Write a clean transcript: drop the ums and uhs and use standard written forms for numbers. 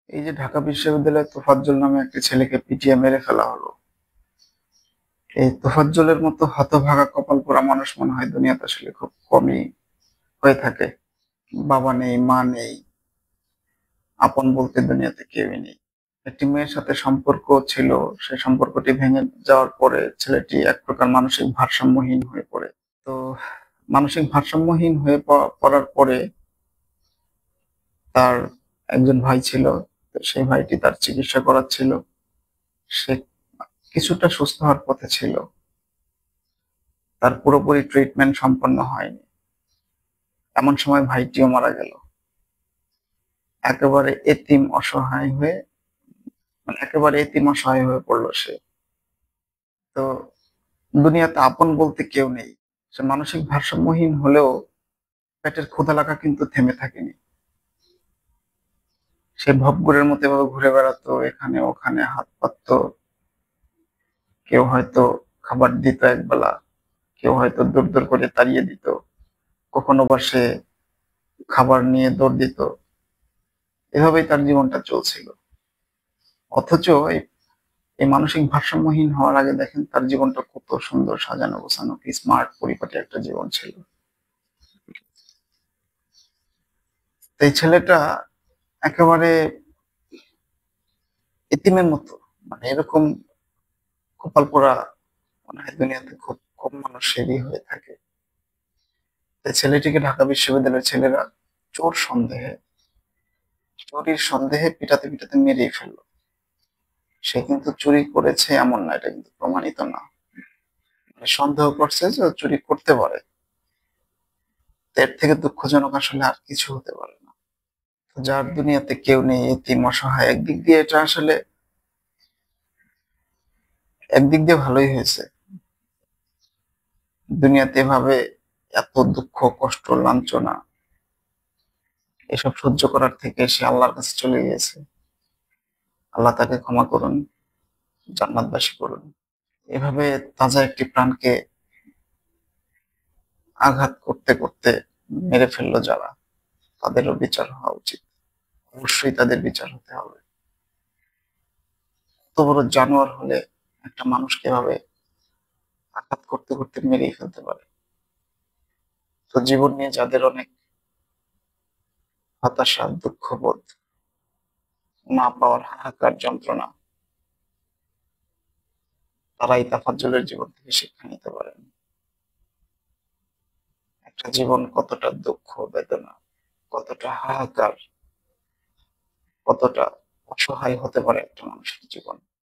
এই যে ঢাকা বিশ্ববিদ্যালয়ে তোফাজ্জল নামে একটি ছেলেকে পিটিয়ে মেরে ফেলা হলো। এই তোফাজ্জলের মতো হতভাগা কপাল পোড়া মানুষ মনে হয় দুনিয়াতে আসলে খুব কমই হয়ে থাকে। বাবা নেই, মা নেই, আপন বলতে দুনিয়াতে কেউই নেই। একটি মেয়ের সাথে সম্পর্ক ছিল, সেই সম্পর্কটি ভেঙে যাওয়ার পরে ছেলেটি এক প্রকার মানসিক ভারসাম্যহীন হয়ে পড়ে। তো মানসিক ভারসাম্যহীন হয়ে পড়ার পরে তার একজন ভাই ছিল। তো সেই ভাইটি তার চিকিৎসা করাচ্ছিল। সে কিছুটা সুস্থ হওয়ার পথে ছিল। তার পুরোপুরি ট্রিটমেন্ট সম্পন্ন হয়নি। এমন সময় ভাইটিও মারা গেল। একেবারে এতিম অসহায় হয়ে একেবারে এতিম অসহায় হয়ে পড়ল সে। তো দুনিয়াতে আপন বলতে কেউ নেই। সে মানসিক ভারসাম্যহীন হলেও পেটের ক্ষুধা লাগা কিন্তু থেমে থাকেনি। সে ভবঘুরের মতো এভাবে ঘুরে বেড়াতো, এখানে ওখানে হাত পাততো। কেউ হয়তো খাবার দিত একবেলা, কেউ হয়তো দৌড় দৌড় করে তাড়িয়ে দিত, কখনো বা সে খাবার নিয়ে দৌড় দিত। এভাবেই তার জীবনটা চলছিল। অথচ এই এই মানসিক ভারসাম্যহীন হওয়ার আগে দেখেন তার জীবনটা কত সুন্দর, সাজানো গোছানো, কি স্মার্ট পরিপাটি একটা জীবন ছিল। তো এই ছেলেটা একেবারে এতিমের মতো, এরকম কপাল পোড়া মনে হয় দুনিয়াতে খুব কম মানুষেরই হয়ে থাকে। এই ছেলেটিকে ঢাকা বিশ্ববিদ্যালয়ের ছেলেরা চোর সন্দেহে, চুরির সন্দেহে পিটাতে পিটাতে মেরেই ফেললো। সে কিন্তু চুরি করেছে এমন না, এটা কিন্তু প্রমাণিত না। সন্দেহ করছে যে ও চুরি করতে পারে। তো এর থেকে দুঃখজনক আসলে আর কিছু হতে পারে না। তো যার দুনিয়াতে কেউ নেই, এতিম অসহায়, একদিক দিয়ে এটা আসলে একদিক দিয়ে ভালোই হয়েছে। দুনিয়াতে এভাবে এত দুঃখ, কষ্ট, লাঞ্ছনা এসব সহ্য করার থেকে সে আল্লাহর কাছে চলে গিয়েছে। আল্লাহ তাকে ক্ষমা করুন, জান্নাতবাসী করুন। এভাবে তাজা একটি প্রাণকে আঘাত করতে করতে মেরে ফেললো যারা, তাদেরও বিচার হওয়া উচিত। অবশ্যই তাদের বিচার হতে হবে। এত বড় জানোয়ার হলে একটা মানুষকে এভাবে আঘাত করতে করতে মেরেই ফেলতে পারে। তো জীবন নিয়ে যাদের অনেক হতাশা, দুঃখবোধ, না পাওয়ার হাহাকার যন্ত্রণা, তারাই তাফাজ্জলের জীবন থেকে শিক্ষা নিতে পারেন। একটা জীবন কতটা দুঃখ বেদনা, কতটা হাহাকার, কতটা অসহায় হতে পারে একটা মানুষের জীবন।